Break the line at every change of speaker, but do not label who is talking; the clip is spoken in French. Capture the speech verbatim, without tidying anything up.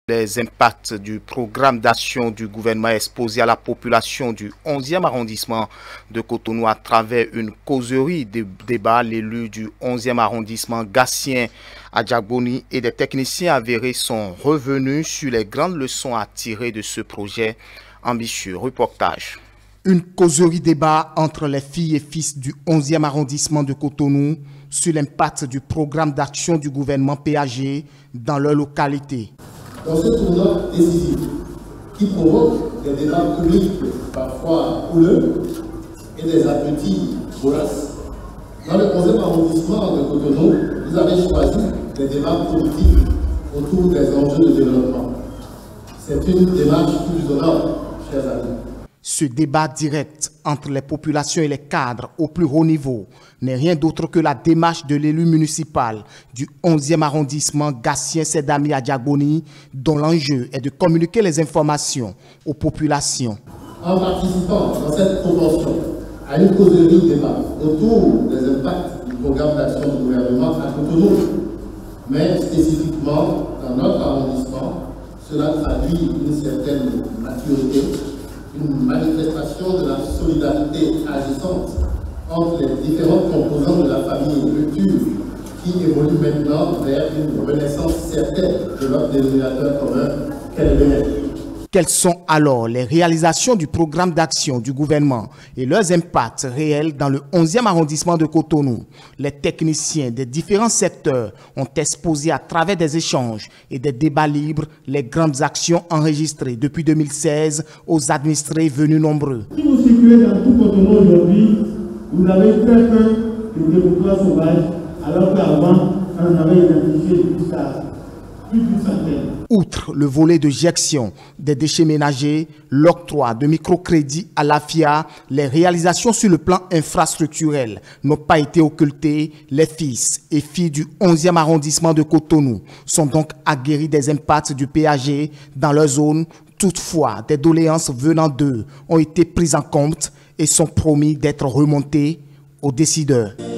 Les impacts du programme d'action du gouvernement exposé à la population du onzième arrondissement de Cotonou à travers une causerie de débat. L'élu du onzième arrondissement, Gatien Adjagboni, et des techniciens avérés sont revenus sur les grandes leçons à tirer de ce projet ambitieux. Reportage.
Une causerie débat entre les filles et fils du onzième arrondissement de Cotonou sur l'impact du programme d'action du gouvernement P A G dans leur localité.
Dans ce tournant décisif qui provoque des débats publics parfois houleux et des appétits voraces, dans le onzième arrondissement de Cotonou, vous avez choisi des débats positifs autour des enjeux de développement. C'est une démarche qui vous honore, chers amis.
Ce débat direct entre les populations et les cadres au plus haut niveau n'est rien d'autre que la démarche de l'élu municipal du onzième arrondissement, Gatien Sedami Adjagboni, dont l'enjeu est de communiquer les informations aux populations.
En participant dans cette proportion à une causerie débat autour des impacts du programme d'action du gouvernement à Cotonou, mais spécifiquement dans notre arrondissement, cela traduit une certaine maturité, une manifestation de la solidarité agissante entre les différentes composantes de la famille rupture qui évolue maintenant vers une renaissance certaine de notre dénominateur commun qu'est le bien-être.
Quelles sont alors les réalisations du programme d'action du gouvernement et leurs impacts réels dans le onzième arrondissement de Cotonou? Les techniciens des différents secteurs ont exposé à travers des échanges et des débats libres les grandes actions enregistrées depuis deux mille seize aux administrés venus nombreux.
Si vous circulez dans tout Cotonou aujourd'hui, vous avez très peur de développement sauvage, alors qu'avant, on avait identifié plus tard.
Outre le volet de gestion des déchets ménagers, l'octroi de microcrédits à l'A F I A, les réalisations sur le plan infrastructurel n'ont pas été occultées. Les fils et filles du onzième arrondissement de Cotonou sont donc aguerris des impacts du P A G dans leur zone. Toutefois, des doléances venant d'eux ont été prises en compte et sont promis d'être remontées aux décideurs.